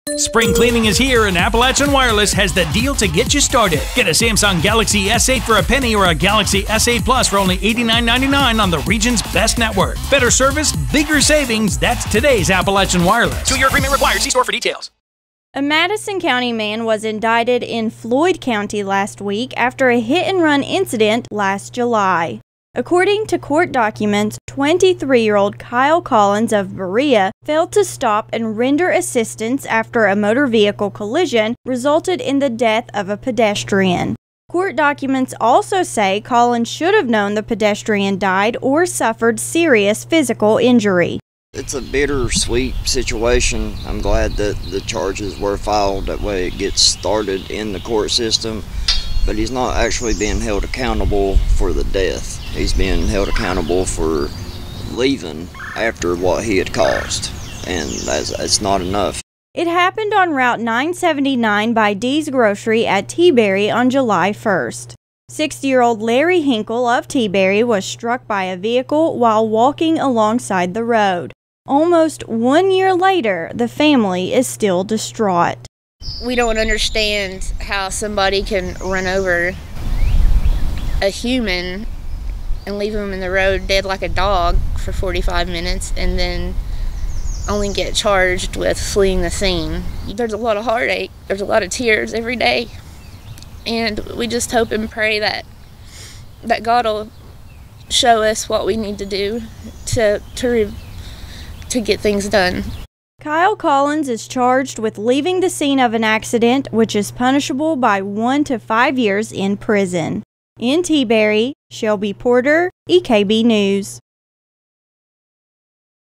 Spring cleaning is here, and Appalachian Wireless has the deal to get you started. Get a Samsung Galaxy S8 for a penny or a Galaxy S8 Plus for only $89.99 on the region's best network. Better service, bigger savings. That's today's Appalachian Wireless. 2-year agreement required. See store for details. A Madison County man was indicted in Floyd County last week after a hit-and-run incident last July. According to court documents, 23-year-old Kyle Collins of Berea failed to stop and render assistance after a motor vehicle collision resulted in the death of a pedestrian. Court documents also say Collins should have known the pedestrian died or suffered serious physical injury. It's a bittersweet situation. I'm glad that the charges were filed. That way it gets started in the court system. But he's not actually being held accountable for the death. He's being held accountable for leaving after what he had caused, and that's not enough. It happened on Route 979 by Dee's Grocery at T-Berry on July 1st. 60-year-old Larry Hinkle of T-Berry was struck by a vehicle while walking alongside the road. Almost 1 year later, the family is still distraught. We don't understand how somebody can run over a human and leave him in the road dead like a dog for 45 minutes and then only get charged with fleeing the scene. There's a lot of heartache, there's a lot of tears every day, and we just hope and pray that God will show us what we need to do to get things done. Kyle Collins is charged with leaving the scene of an accident, which is punishable by 1 to 5 years in prison. In T-Berry, Shelby Porter, EKB News.